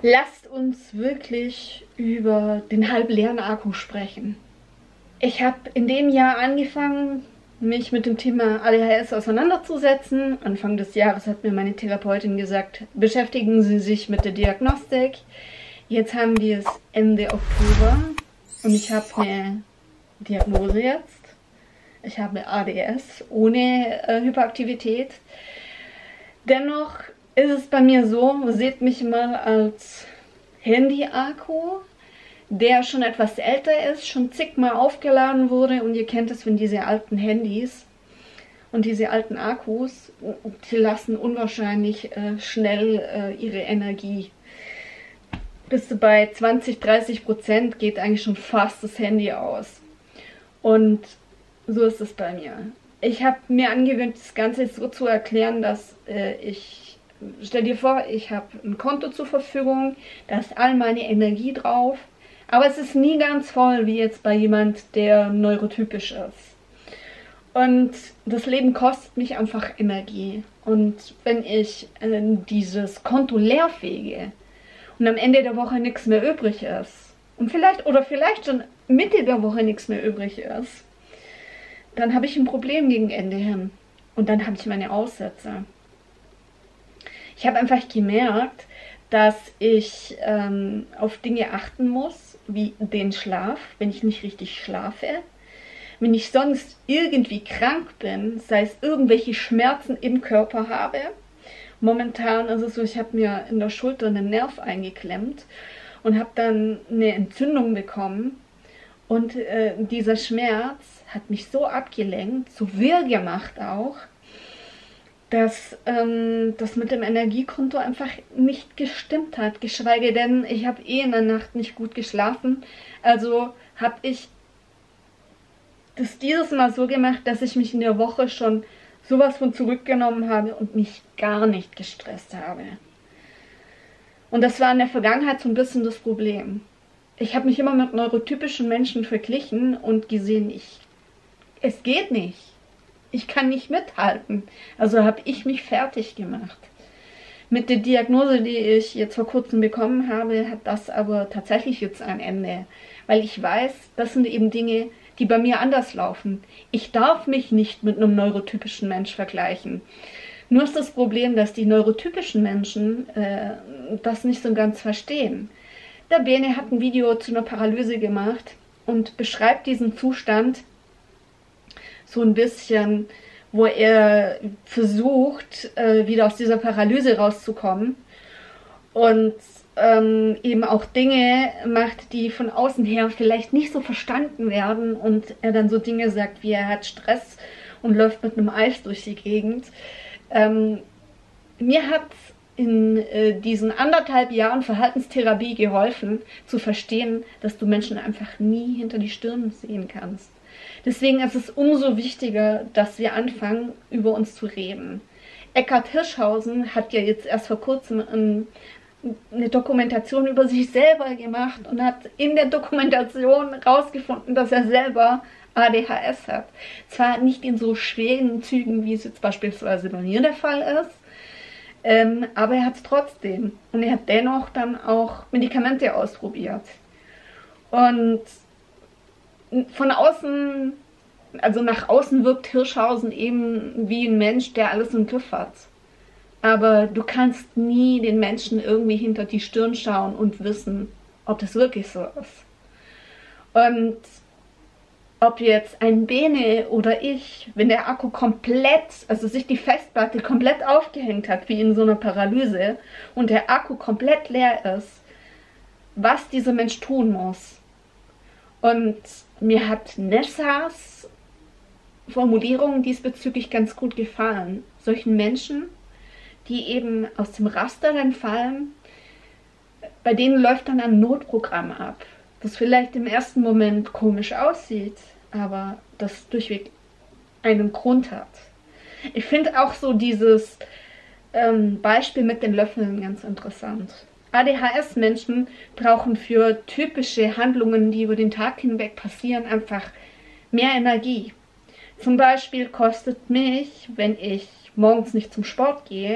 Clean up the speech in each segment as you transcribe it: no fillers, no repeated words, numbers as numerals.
Lasst uns wirklich über den halbleeren Akku sprechen. Ich habe in dem Jahr angefangen, mich mit dem Thema ADHS auseinanderzusetzen. Anfang des Jahres hat mir meine Therapeutin gesagt, beschäftigen Sie sich mit der Diagnostik. Jetzt haben wir es Ende Oktober und ich habe eine Diagnose jetzt. Ich habe ADS ohne Hyperaktivität. Dennoch ist es bei mir so, seht mich mal als Handy-Akku, der schon etwas älter ist, schon zigmal aufgeladen wurde, und ihr kennt es, wenn diese alten Handys und diese alten Akkus, die lassen unwahrscheinlich schnell ihre Energie. Bis bei 20–30% geht eigentlich schon fast das Handy aus. Und so ist es bei mir. Ich habe mir angewöhnt, das Ganze so zu erklären, dass stell dir vor, ich habe ein Konto zur Verfügung, da ist all meine Energie drauf, aber es ist nie ganz voll, wie jetzt bei jemand, der neurotypisch ist. Und das Leben kostet mich einfach Energie. Und wenn ich dieses Konto leer fege und am Ende der Woche nichts mehr übrig ist, und vielleicht schon Mitte der Woche nichts mehr übrig ist, dann habe ich ein Problem gegen Ende hin. Und dann habe ich meine Aussätze. Ich habe einfach gemerkt, dass ich auf Dinge achten muss, wie den Schlaf, wenn ich nicht richtig schlafe. Wenn ich sonst irgendwie krank bin, sei es irgendwelche Schmerzen im Körper habe. Momentan ist es so, ich habe mir in der Schulter einen Nerv eingeklemmt und habe dann eine Entzündung bekommen. Und dieser Schmerz hat mich so abgelenkt, so wirr gemacht auch, dass das mit dem Energiekonto einfach nicht gestimmt hat. Geschweige denn, ich habe in der Nacht nicht gut geschlafen. Also habe ich das dieses Mal so gemacht, dass ich mich in der Woche schon sowas von zurückgenommen habe und mich gar nicht gestresst habe. Und das war in der Vergangenheit so ein bisschen das Problem. Ich habe mich immer mit neurotypischen Menschen verglichen und gesehen, es geht nicht. Ich kann nicht mithalten. Also habe ich mich fertig gemacht. Mit der Diagnose, die ich jetzt vor kurzem bekommen habe, hat das aber tatsächlich jetzt ein Ende. Weil ich weiß, das sind eben Dinge, die bei mir anders laufen. Ich darf mich nicht mit einem neurotypischen Mensch vergleichen. Nur ist das Problem, dass die neurotypischen Menschen das nicht so ganz verstehen. Der Bene hat ein Video zu einer Paralyse gemacht und beschreibt diesen Zustand so ein bisschen, wo er versucht, wieder aus dieser Paralyse rauszukommen und eben auch Dinge macht, die von außen her vielleicht nicht so verstanden werden, und er dann so Dinge sagt, wie er hat Stress und läuft mit einem Eis durch die Gegend. Mir hat in diesen 1,5 Jahren Verhaltenstherapie geholfen, zu verstehen, dass du Menschen einfach nie hinter die Stirn sehen kannst. Deswegen ist es umso wichtiger, dass wir anfangen, über uns zu reden. Eckhard Hirschhausen hat ja jetzt erst vor kurzem eine Dokumentation über sich selber gemacht und hat in der Dokumentation herausgefunden, dass er selber ADHS hat. Zwar nicht in so schweren Zügen, wie es jetzt beispielsweise bei mir der Fall ist, aber er hat es trotzdem. Und er hat dennoch dann auch Medikamente ausprobiert. Und von außen, also nach außen wirkt Hirschhausen eben wie ein Mensch, der alles im Griff hat. Aber du kannst nie den Menschen irgendwie hinter die Stirn schauen und wissen, ob das wirklich so ist. Und ob jetzt ein Bene oder ich, wenn der Akku komplett, also sich die Festplatte komplett aufgehängt hat, wie in so einer Paralyse, und der Akku komplett leer ist, was dieser Mensch tun muss. Und mir hat Nessas Formulierung diesbezüglich ganz gut gefallen. Solchen Menschen, die eben aus dem Raster dann fallen, bei denen läuft dann ein Notprogramm ab, das vielleicht im ersten Moment komisch aussieht, aber das durchweg einen Grund hat. Ich finde auch so dieses Beispiel mit den Löffeln ganz interessant. ADHS-Menschen brauchen für typische Handlungen, die über den Tag hinweg passieren, einfach mehr Energie. Zum Beispiel kostet mich, wenn ich morgens nicht zum Sport gehe,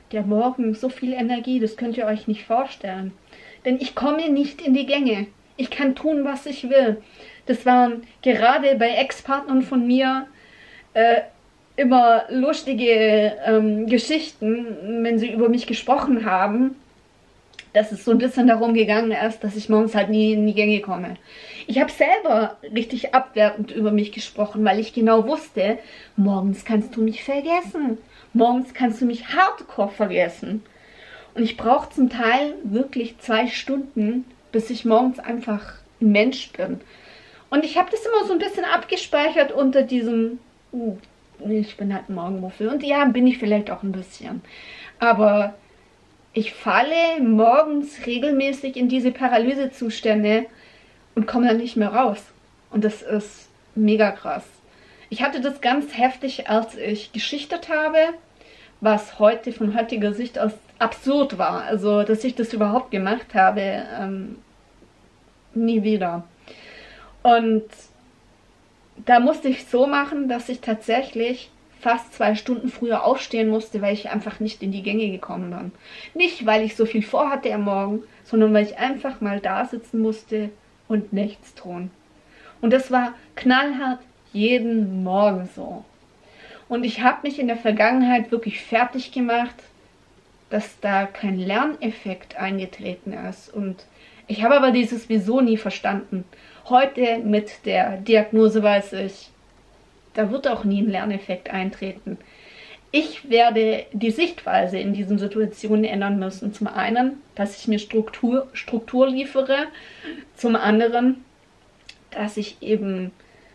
der Morgen so viel Energie, das könnt ihr euch nicht vorstellen. Denn ich komme nicht in die Gänge. Ich kann tun, was ich will. Das waren gerade bei Ex-Partnern von mir immer lustige Geschichten, wenn sie über mich gesprochen haben, dass es so ein bisschen darum gegangen ist, dass ich morgens halt nie in die Gänge komme. Ich habe selber richtig abwertend über mich gesprochen, weil ich genau wusste, morgens kannst du mich vergessen. Morgens kannst du mich hardcore vergessen. Und ich brauche zum Teil wirklich 2 Stunden, bis ich morgens einfach ein Mensch bin. Und ich habe das immer so ein bisschen abgespeichert unter diesem, ich bin halt ein Morgenmuffel. Und ja, bin ich vielleicht auch ein bisschen. Aber ich falle morgens regelmäßig in diese Paralysezustände und komme dann nicht mehr raus. Und das ist mega krass. Ich hatte das ganz heftig, als ich geschichtet habe, was heute von heutiger Sicht aus absurd war. Also, dass ich das überhaupt gemacht habe, nie wieder. Und da musste ich so machen, dass ich tatsächlich fast 2 Stunden früher aufstehen musste, weil ich einfach nicht in die Gänge gekommen bin. Nicht, weil ich so viel vorhatte am Morgen, sondern weil ich einfach mal da sitzen musste und nichts tun. Und das war knallhart jeden Morgen so. Und ich habe mich in der Vergangenheit wirklich fertig gemacht, dass da kein Lerneffekt eingetreten ist. Und ich habe aber dieses Wieso nie verstanden. Heute mit der Diagnose weiß ich, da wird auch nie ein Lerneffekt eintreten. Ich werde die Sichtweise in diesen Situationen ändern müssen. Zum einen, dass ich mir Struktur liefere. Zum anderen, dass ich eben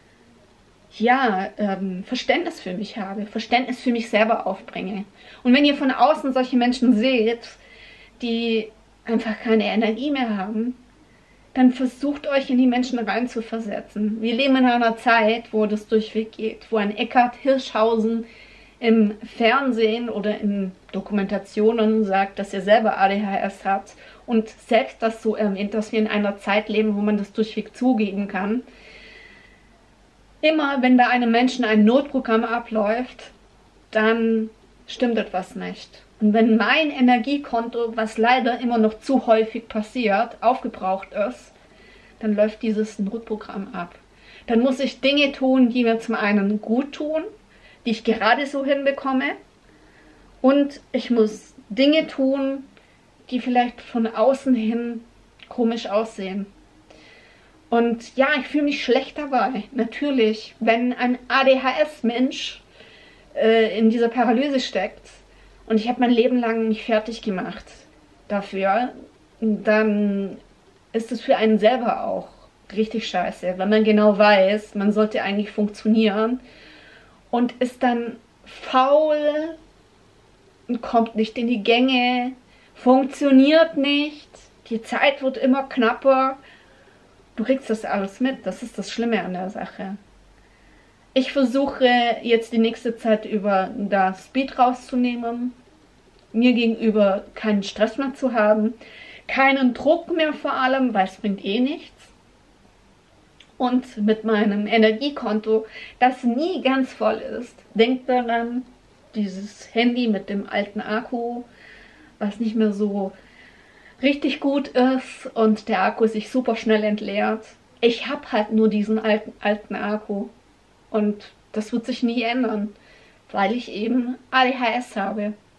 Verständnis für mich habe, Verständnis für mich selber aufbringe. Und wenn ihr von außen solche Menschen seht, die einfach keine Energie mehr haben, dann versucht euch in die Menschen reinzuversetzen. Wir leben in einer Zeit, wo das durchweg geht, wo ein Eckhard Hirschhausen im Fernsehen oder in Dokumentationen sagt, dass er selber ADHS hat und selbst das so erwähnt, dass wir in einer Zeit leben, wo man das durchweg zugeben kann. Immer wenn bei einem Menschen ein Notprogramm abläuft, dann stimmt etwas nicht. Und wenn mein Energiekonto, was leider immer noch zu häufig passiert, aufgebraucht ist, dann läuft dieses Notprogramm ab. Dann muss ich Dinge tun, die mir zum einen gut tun, die ich gerade so hinbekomme, und ich muss Dinge tun, die vielleicht von außen hin komisch aussehen. Und ja, ich fühle mich schlecht dabei. Natürlich, wenn ein ADHS-Mensch in dieser Paralyse steckt und ich habe mein Leben lang mich fertig gemacht dafür, dann ist es für einen selber auch richtig scheiße, weil man genau weiß, man sollte eigentlich funktionieren und ist dann faul und kommt nicht in die Gänge, funktioniert nicht, die Zeit wird immer knapper. Du kriegst das alles mit, das ist das Schlimme an der Sache. Ich versuche jetzt die nächste Zeit über da Speed rauszunehmen, mir gegenüber keinen Stress mehr zu haben, keinen Druck mehr vor allem, weil es bringt eh nichts. Und mit meinem Energiekonto, das nie ganz voll ist, denkt daran, dieses Handy mit dem alten Akku, was nicht mehr so richtig gut ist und der Akku sich super schnell entleert. Ich habe halt nur diesen alten Akku und das wird sich nie ändern, weil ich eben ADHS habe.